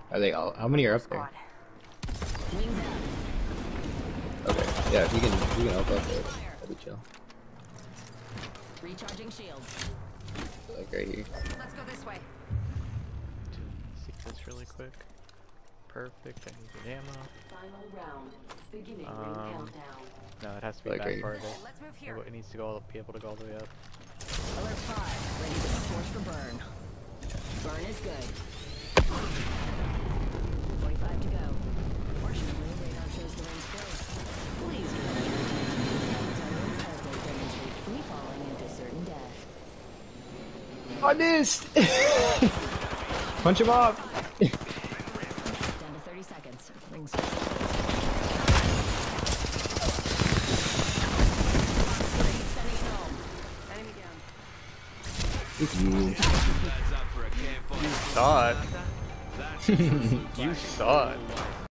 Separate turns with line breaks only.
Are they all? How many are up there?
Wings out.
Okay. Yeah, if you can help up there, that'd be chill.
Recharging shields.
Like right here.
Let's go this way.
See this really quick. Perfect. I need good ammo.
Final round. Beginning ring countdown.
No, it has to be
Like
back
right
farther.
Let's move here.
It needs to go be able to go all the way up.
Alert 5, ready to force for burn. Burn is good. 45 to go. Fortunately, radar shows the range close. Please do not attention to as they demonstrate free falling into certain death.
I missed! Punch him off!
Down to 30 seconds. Rings. Sending it home. Enemy down.
It's you.
You saw it. You saw it.